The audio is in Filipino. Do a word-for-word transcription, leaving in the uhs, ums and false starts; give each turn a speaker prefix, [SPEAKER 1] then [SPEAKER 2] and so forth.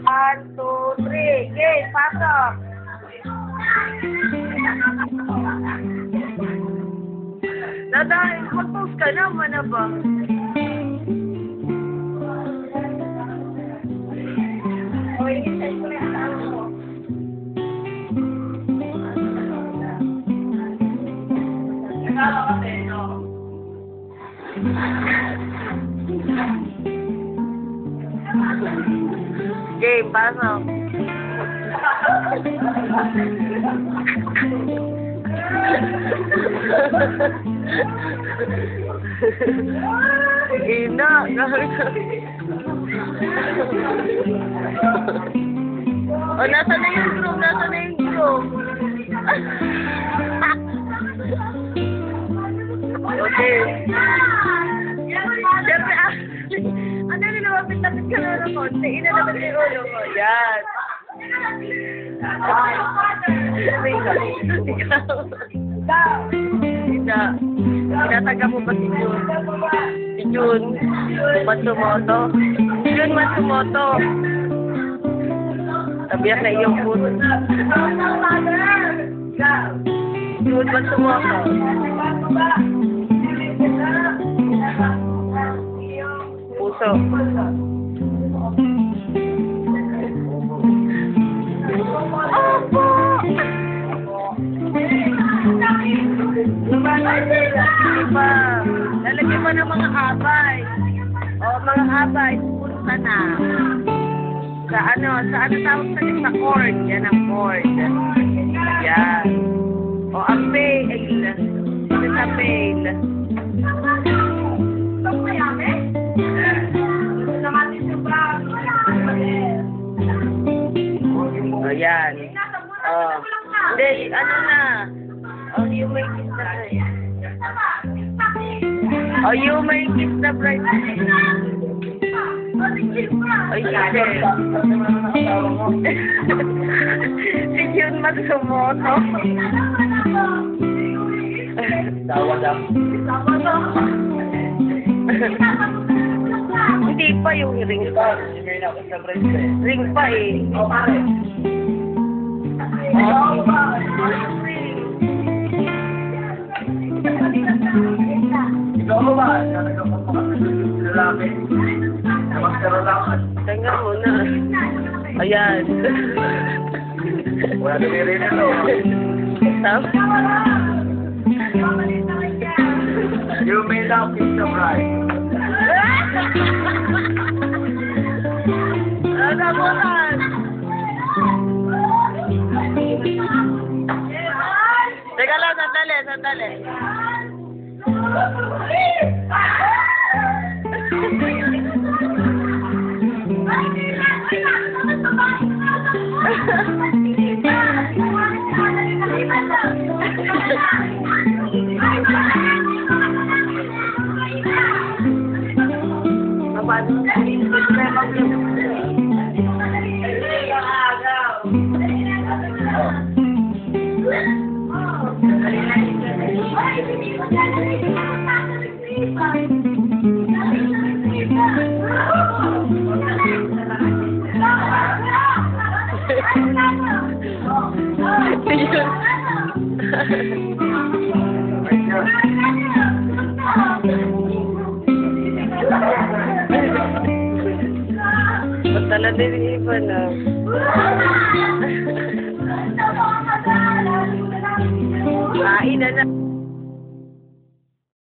[SPEAKER 1] One, two, three. Game, pasok. Dadahin, mag-post ka naman na ba? Oy, isay ko na yung tao mo. Nagkala kasi, no? Game, pasok. Ina, oh, nasa na yung groom, nasa na yung groom. Okay. Siyempre, ah, ano yung lumapit-lapit ka na ng konti? Inalabas yung ulo mo. Yan. Ina, tinataga mo ba si Jun? Si Jun Matsumoto? Jun Matsumoto. Tabiyak na iyong puso. Jun Matsumoto. Puso. Opo! Diba? Lalagyan mo ng mga abay. O, mga abay, punta na. Sa ano, sa ano tawag sa sa cord. Yan ang cord. Yan. O, ang pail. Ito sa pail. O, yan. O, hindi, ano na. O, you may kiss the bride. O, you may kiss the bride. Ay, sige. Si Jun Matsumoto.
[SPEAKER 2] Tawa lang.
[SPEAKER 1] Hindi pa yung ring pa. Ring pa eh.
[SPEAKER 2] O, pare.
[SPEAKER 1] Oh,
[SPEAKER 2] Ikaw mo ba? Nalagapot mo kami sa lalaki. Namaskara lang.
[SPEAKER 1] Tingnan mo na. Ayan.
[SPEAKER 2] Wala na rin ito.
[SPEAKER 1] Tama?
[SPEAKER 2] You may love kiss the bride.
[SPEAKER 1] Ano mo lang? Teka lang, sandali, sandali. Patala din yung iba na. Kain na na.